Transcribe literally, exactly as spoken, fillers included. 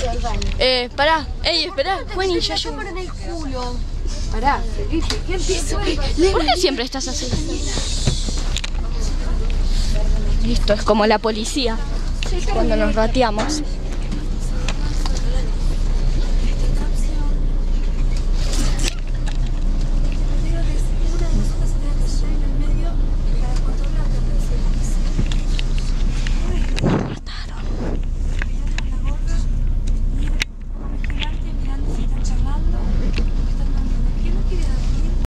Eh, pará. Ey, esperá. Juani, ya yo. en el culo. Pará, Felipe, ¿qué empiezo? ¿Por qué siempre estás así? Listo, es como la policía cuando nos rateamos.